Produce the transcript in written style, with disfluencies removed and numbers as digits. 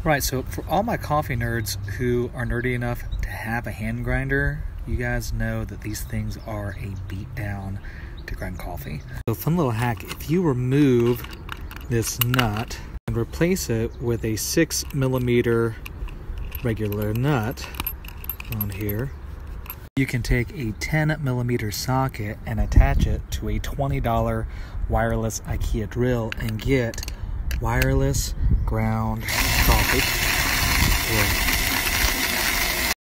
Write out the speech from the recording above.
Right, so for all my coffee nerds who are nerdy enough to have a hand grinder, you guys know that these things are a beatdown to grind coffee. So fun little hack, if you remove this nut and replace it with a 6mm regular nut on here, you can take a 10mm socket and attach it to a $20 wireless IKEA drill and get wireless ground coffee.